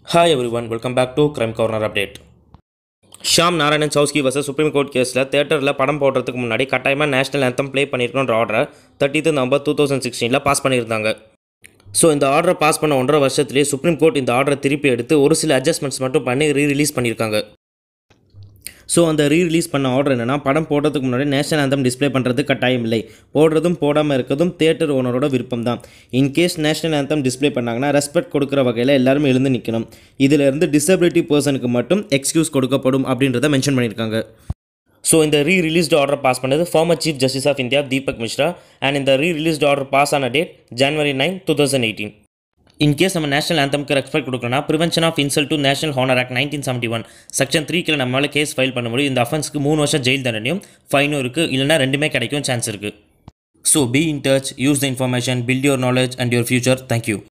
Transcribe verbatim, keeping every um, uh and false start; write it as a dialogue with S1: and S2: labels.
S1: Hi everyone, welcome back to Crime Corner Update. Shyam Narayan Chouksey versus Supreme Court கேஸில் தியேட்டரில் படம் போடுறதுக்கு முன்னாடி கட்டாயமாக நேஷனல் anthem ப்ளே பண்ணியிருக்கணுன்ற ஆர்டரை தேர்ட்டித் நவம்பர் டூ தௌசண்ட் சிக்ஸ்டீனில் பாஸ் பண்ணியிருந்தாங்க. ஸோ இந்த ஆர்டரை பாஸ் பண்ண ஒன்றரை வருஷத்துலேயே சுப்ரீம் கோர்ட் இந்த ஆர்டரை திருப்பி எடுத்து ஒரு சில அட்ஜஸ்ட்மெண்ட்ஸ் மட்டும் பண்ணி ரீ ரிலீஸ் பண்ணியிருக்காங்க. ஸோ அந்த ரீ ரிலீஸ் பண்ண ஆர்டர் என்னென்னா, படம் போடுறதுக்கு முன்னாடி நேஷனல் anthem டிஸ்பிளே பண்ணுறது கட்டாயம் இல்லை, போடுறதும் போடாமல் இருக்கிறதும் தியேட்டர் ஓனரோட விருப்பம் தான். இன்கேஸ் நேஷனல் anthem டிஸ்பிளே பண்ணாங்கன்னா ரெஸ்பெக்ட் கொடுக்குற வகையில் எல்லாருமே எழுந்து நிற்கணும். இதிலிருந்து டிசபிலிட்டி பர்சனுக்கு மட்டும் எக்ஸ்கியூஸ் கொடுக்கப்படும் அப்படின்றத மென்ஷன் பண்ணியிருக்காங்க. ஸோ இந்த ரீ ரிலீஸ்டு ஆர்டர் பாஸ் பண்ணது former chief justice of India Deepak Mishra. And இந்த ரீ ரிலீஸ்டு ஆர்டர் பாஸ் ஆன date January nine two thousand eighteen. In case நம்ம நேஷனல் ஆந்தம்க்கு ரெஸ்பெக்ட் கொடுக்கணும்னா prevention of insult to national honour act nineteen seventy one section three கீழே நம்மளால case file பண்ண முடியும். இந்த அஃபென்ஸ்க்கு மூணு வருஷம் ஜெயில் தண்டனையும் ஃபைனும் இருக்குது, இல்லைனா ரெண்டுமே கிடைக்கும் சான்ஸ் இருக்குது. So be in touch, use the information, build your knowledge and your future. Thank you.